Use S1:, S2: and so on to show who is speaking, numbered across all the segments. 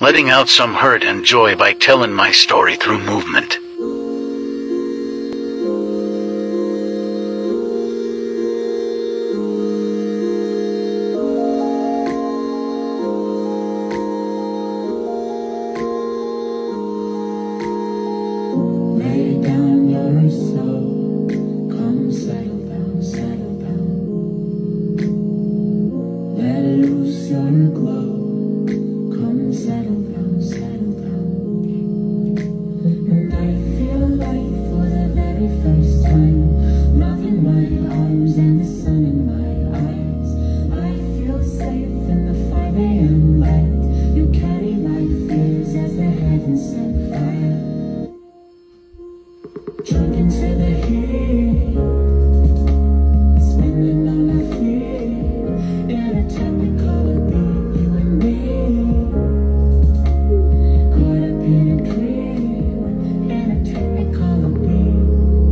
S1: letting out some hurt and joy by telling my story through movement.
S2: Lay down your soul, come settle down, settle down. Let loose your glow, come settle down, settle down. And I feel light for the very first time, love in my arms and the sun in my eyes. I feel safe in the 5 a.m. light. You carry my fears as the heavens set fire. Jump into the heat, spinning on our feet, in a technicolor beat, you and me, caught up in a dream, in a technicolor beat,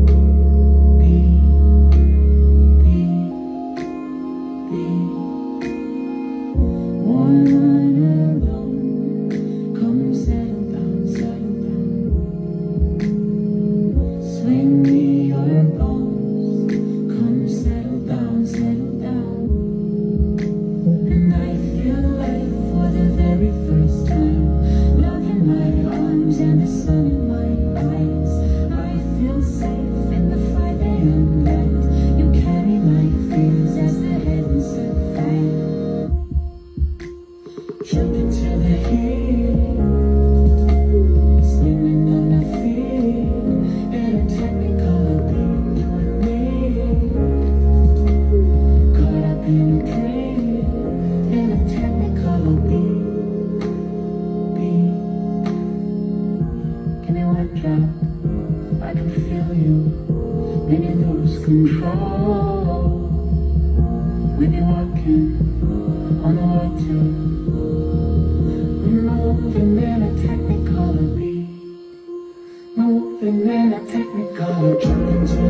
S2: warm and alone, come settle down, settle down. Swing me your bones, come settle down, settle down. And I feel life for the very first time, love in my arms and the sun in my eyes. I feel safe in the 5 a.m. light. You carry my fears as the heavens set fire. Jump into the heat, spinning on our feet, in a technicolor beat, you and me, caught up in a dream, in a technicolor beat. Give me one drop, I can feel you, maybe lose control. We be walking on the water, moving in a technicolor beat, moving in a technicolor, jumping to